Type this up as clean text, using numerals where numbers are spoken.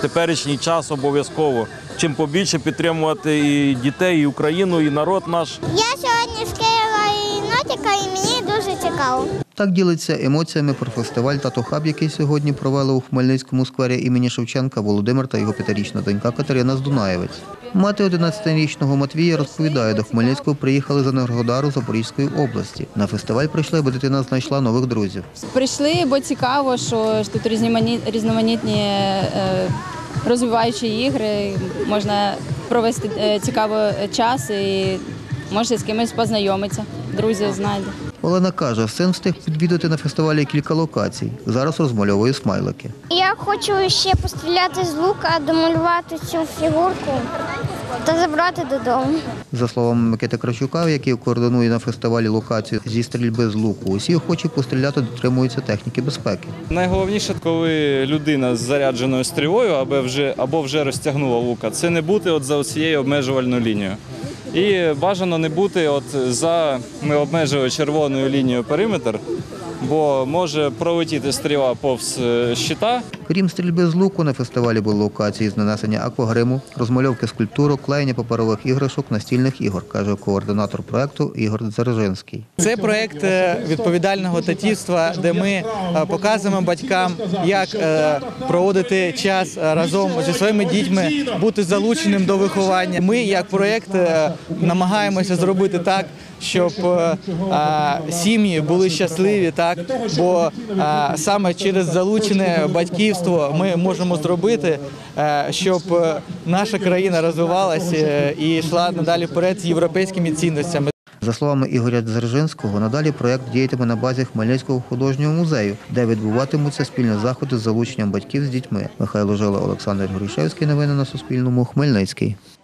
теперішній час обов'язково. Чим побільше підтримувати і дітей, і Україну, і народ наш. Я сьогодні з Києва і Нотіка, і мені дуже цікаво. Так ділиться емоціями про фестиваль «Тато-хаб», який сьогодні провели у Хмельницькому сквері імені Шевченка Володимир та його 5-річна донька Катерина Здунаєвець. Мати 11-річного Матвія розповідає, до Хмельницького приїхали з Енергодару Запорізької області. На фестиваль прийшли, бо дитина знайшла нових друзів. Прийшли, бо цікаво, що тут різноманітні розвиваючі ігри, можна провести цікавий час і може з кимось познайомитися, друзів знайде. Олена каже, син встиг відвідати на фестивалі кілька локацій. Зараз розмальовує смайлики. Я хочу ще постріляти з лука, домалювати цю фігурку та забрати додому. За словами Микити Крачука, який координує на фестивалі локацію зі стрільби з луку, усі охочі постріляти дотримуються техніки безпеки. Найголовніше, коли людина з зарядженою стрілою або вже розтягнула лука, це не бути за цією обмежувальною лінією. І бажано не бути ми обмежили червоною лінією периметр, бо може пролетіти стріла повз щита. Крім стрільби з луку, на фестивалі були локації з нанесення аквагриму, розмальовки скульптурок, клеєння паперових іграшок, настільних ігор, каже координатор проєкту Ігор Дзержинський. Це проєкт відповідального татівства, де ми показуємо батькам, як проводити час разом зі своїми дітьми, бути залученим до виховання. Ми, як проєкт, намагаємося зробити так, щоб сім'ї були щасливі, так? Бо саме через залучене батьківство ми можемо зробити, щоб наша країна розвивалася і йшла надалі вперед з європейськими цінностями. За словами Ігоря Дзержинського, надалі проєкт діятиме на базі Хмельницького художнього музею, де відбуватимуться спільні заходи з залученням батьків з дітьми. Михайло Жила, Олександр Грушевський. Новини на Суспільному. Хмельницький.